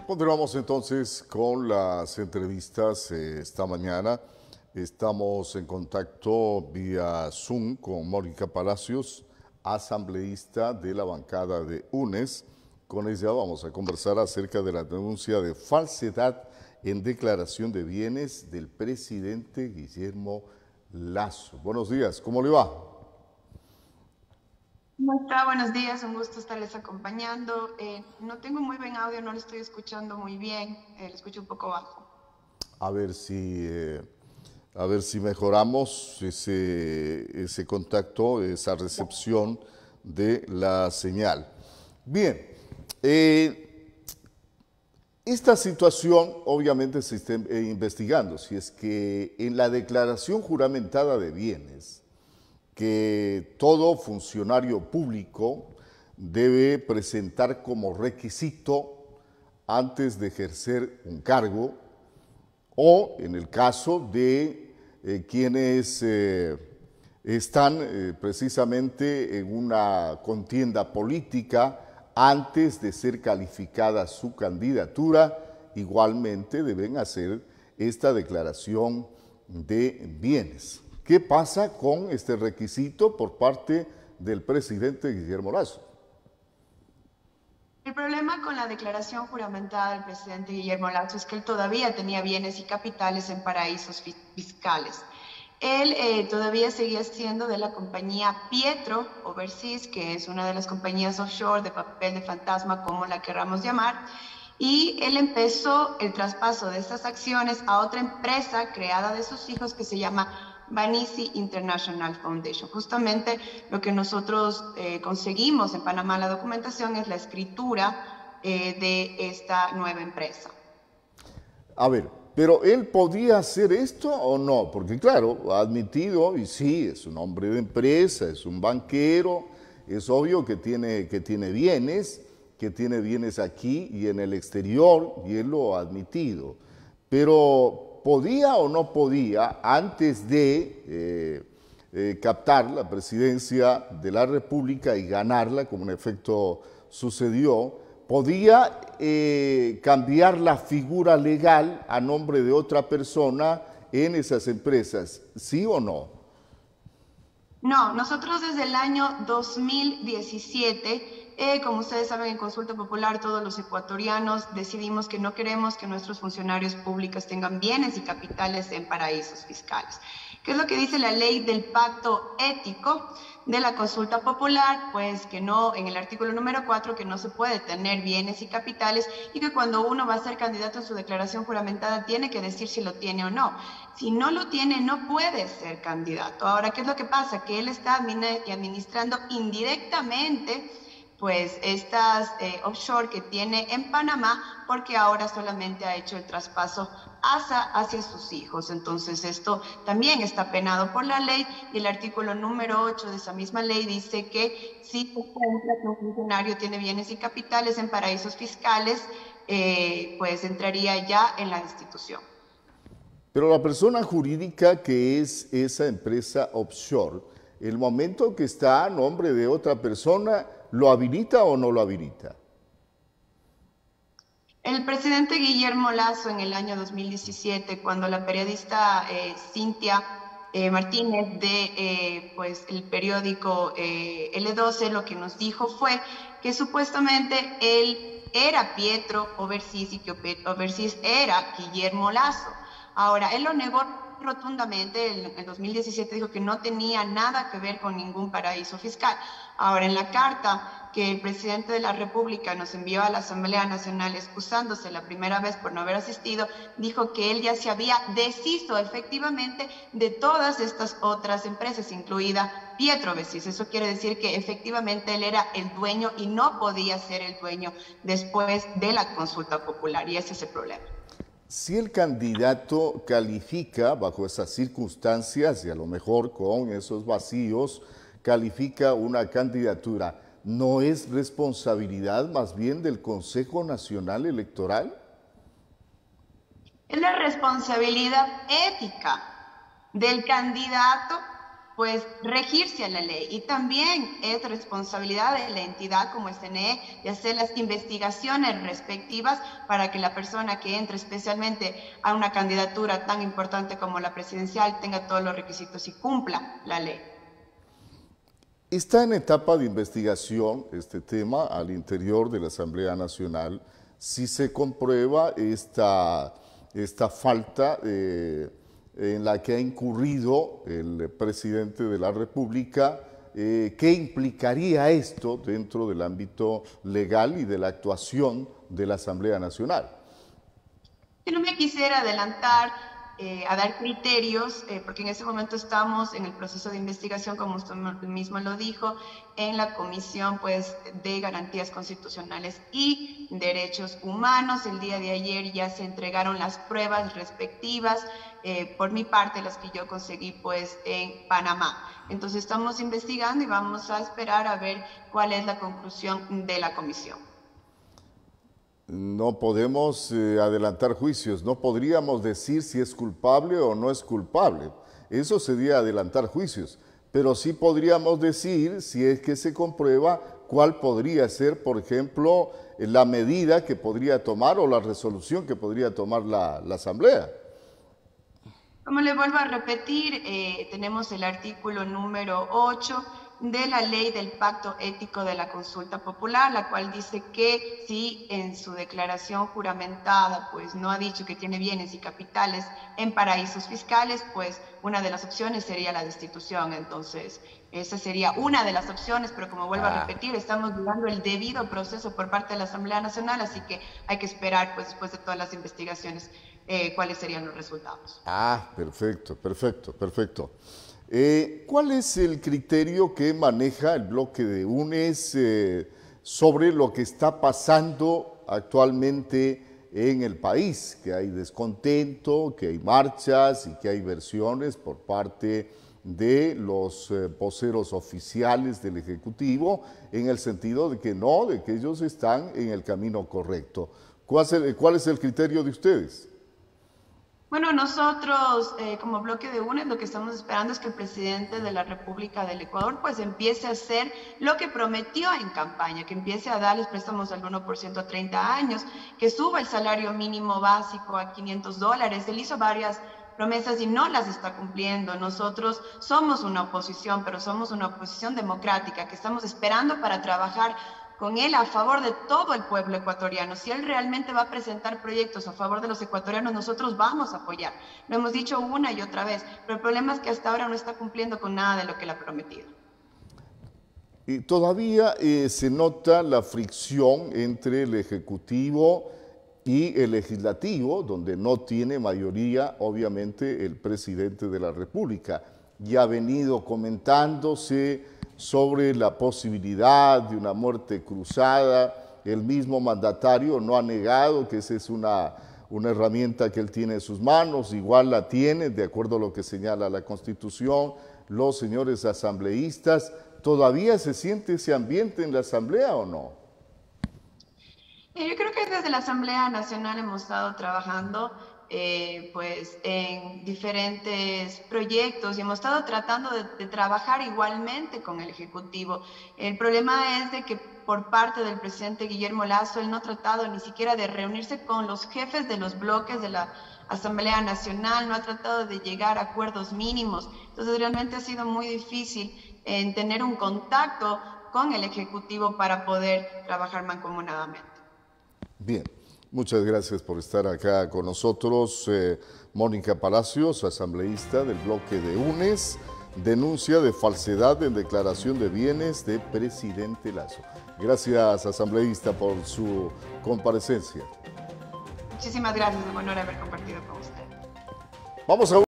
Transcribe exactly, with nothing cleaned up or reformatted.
Continuamos entonces con las entrevistas eh, esta mañana. Estamos en contacto vía Zoom con Mónica Palacios, asambleísta de la bancada de UNES. Con ella vamos a conversar acerca de la denuncia de falsedad en declaración de bienes del presidente Guillermo Lasso. Buenos días, ¿cómo le va? ¿Cómo está? Buenos días, un gusto estarles acompañando. Eh, no tengo muy buen audio, no lo estoy escuchando muy bien, eh, lo escucho un poco bajo. A ver si, eh, a ver si mejoramos ese, ese contacto, esa recepción de la señal. Bien, eh, esta situación obviamente se está eh, investigando, si es que en la declaración juramentada de bienes, que todo funcionario público debe presentar como requisito antes de ejercer un cargo, o en el caso de eh, quienes eh, están eh, precisamente en una contienda política, antes de ser calificada su candidatura, igualmente deben hacer esta declaración de bienes. ¿Qué pasa con este requisito por parte del presidente Guillermo Lasso? El problema con la declaración juramentada del presidente Guillermo Lasso es que él todavía tenía bienes y capitales en paraísos fiscales. Él eh, todavía seguía siendo de la compañía Pietro Overseas, que es una de las compañías offshore de papel de fantasma, como la querramos llamar, y él empezó el traspaso de estas acciones a otra empresa creada de sus hijos que se llama Banisi International Foundation. Justamente lo que nosotros eh, conseguimos en Panamá, la documentación, es la escritura eh, de esta nueva empresa. A ver, pero él podía hacer esto o no, porque claro, ha admitido, y sí, es un hombre de empresa, es un banquero, es obvio que tiene, que tiene bienes, que tiene bienes aquí y en el exterior, y él lo ha admitido. Pero ¿podía o no podía, antes de eh, eh, captar la presidencia de la República y ganarla, como en efecto sucedió, podía eh, cambiar la figura legal a nombre de otra persona en esas empresas, sí o no? No, nosotros desde el año dos mil diecisiete, eh, como ustedes saben, en consulta popular, todos los ecuatorianos decidimos que no queremos que nuestros funcionarios públicos tengan bienes y capitales en paraísos fiscales. ¿Qué es lo que dice la ley del pacto ético de la consulta popular? Pues que no, en el artículo número cuatro, que no se puede tener bienes y capitales, y que cuando uno va a ser candidato en su declaración juramentada tiene que decir si lo tiene o no. Si no lo tiene, no puede ser candidato. Ahora, ¿qué es lo que pasa? Que él está administrando indirectamente pues estas eh, offshore que tiene en Panamá, porque ahora solamente ha hecho el traspaso hacia, hacia sus hijos. Entonces esto también está penado por la ley, y el artículo número ocho de esa misma ley dice que si se encuentra que un funcionario tiene bienes y capitales en paraísos fiscales, eh, pues entraría ya en la destitución. Pero la persona jurídica que es esa empresa offshore, el momento que está a nombre de otra persona, ¿lo habilita o no lo habilita? El presidente Guillermo Lasso, en el año dos mil diecisiete, cuando la periodista eh, Cintia eh, Martínez de eh, pues, el periódico eh, L doce, lo que nos dijo fue que supuestamente él era Pietro Overseas y que Overseas era Guillermo Lasso. Ahora, él lo negó rotundamente. En dos mil diecisiete dijo que no tenía nada que ver con ningún paraíso fiscal. Ahora, en la carta que el presidente de la República nos envió a la Asamblea Nacional excusándose la primera vez por no haber asistido, dijo que él ya se había deshizo efectivamente de todas estas otras empresas, incluida Pietro Overseas. Eso quiere decir que efectivamente él era el dueño y no podía ser el dueño después de la consulta popular, y ese es el problema. Si el candidato califica bajo esas circunstancias y a lo mejor con esos vacíos, califica una candidatura, ¿no es responsabilidad más bien del Consejo Nacional Electoral? Es la responsabilidad ética del candidato pues regirse a la ley, y también es responsabilidad de la entidad como el C N E de hacer las investigaciones respectivas para que la persona que entre especialmente a una candidatura tan importante como la presidencial tenga todos los requisitos y cumpla la ley. Está en etapa de investigación este tema al interior de la Asamblea Nacional. Si se comprueba esta, esta falta eh, en la que ha incurrido el presidente de la República, eh, ¿qué implicaría esto dentro del ámbito legal y de la actuación de la Asamblea Nacional? Yo no me quisiera adelantar eh, a dar criterios, eh, porque en ese momento estamos en el proceso de investigación, como usted mismo lo dijo, en la Comisión pues, de Garantías Constitucionales y Derechos Humanos. El día de ayer ya se entregaron las pruebas respectivas, eh, por mi parte las que yo conseguí pues, en Panamá. Entonces estamos investigando y vamos a esperar a ver cuál es la conclusión de la comisión. No podemos eh, adelantar juicios, no podríamos decir si es culpable o no es culpable. Eso sería adelantar juicios, pero sí podríamos decir, si es que se comprueba, cuál podría ser, por ejemplo, la medida que podría tomar o la resolución que podría tomar la, la Asamblea. Como le vuelvo a repetir, eh, tenemos el artículo número ocho de la ley del pacto ético de la consulta popular, la cual dice que si en su declaración juramentada pues no ha dicho que tiene bienes y capitales en paraísos fiscales, pues una de las opciones sería la destitución. Entonces esa sería una de las opciones, pero como vuelvo ah. a repetir, estamos llevando el debido proceso por parte de la Asamblea Nacional, así que hay que esperar pues después de todas las investigaciones eh, cuáles serían los resultados. Ah, perfecto, perfecto, perfecto. Eh, ¿Cuál es el criterio que maneja el bloque de UNES eh, sobre lo que está pasando actualmente en el país? Que hay descontento, que hay marchas y que hay versiones por parte de los eh, voceros oficiales del Ejecutivo en el sentido de que no, de que ellos están en el camino correcto. ¿Cuál es el, cuál es el criterio de ustedes? Bueno, nosotros eh, como bloque de UNES lo que estamos esperando es que el presidente de la República del Ecuador pues empiece a hacer lo que prometió en campaña, que empiece a darles préstamos al uno por ciento a treinta años, que suba el salario mínimo básico a quinientos dólares. Él hizo varias promesas y no las está cumpliendo. Nosotros somos una oposición, pero somos una oposición democrática que estamos esperando para trabajar con él a favor de todo el pueblo ecuatoriano. Si él realmente va a presentar proyectos a favor de los ecuatorianos, nosotros vamos a apoyar. Lo hemos dicho una y otra vez, pero el problema es que hasta ahora no está cumpliendo con nada de lo que le ha prometido. Y todavía eh, se nota la fricción entre el Ejecutivo y el Legislativo, donde no tiene mayoría, obviamente, el presidente de la República. Ya ha venido comentándose sobre la posibilidad de una muerte cruzada. El mismo mandatario no ha negado que esa es una, una herramienta que él tiene en sus manos, igual la tiene, de acuerdo a lo que señala la Constitución, los señores asambleístas. ¿Todavía se siente ese ambiente en la Asamblea o no? Yo creo que desde la Asamblea Nacional hemos estado trabajando Eh, pues en diferentes proyectos y hemos estado tratando de, de trabajar igualmente con el Ejecutivo. El problema es de que por parte del presidente Guillermo Lasso, él no ha tratado ni siquiera de reunirse con los jefes de los bloques de la Asamblea Nacional, no ha tratado de llegar a acuerdos mínimos. Entonces realmente ha sido muy difícil en tener un contacto con el Ejecutivo para poder trabajar mancomunadamente. Bien. Muchas gracias por estar acá con nosotros. Eh, Mónica Palacios, asambleísta del bloque de UNES, denuncia de falsedad en declaración de bienes de presidente Lasso. Gracias, asambleísta, por su comparecencia. Muchísimas gracias, es un honor haber compartido con usted. Vamos a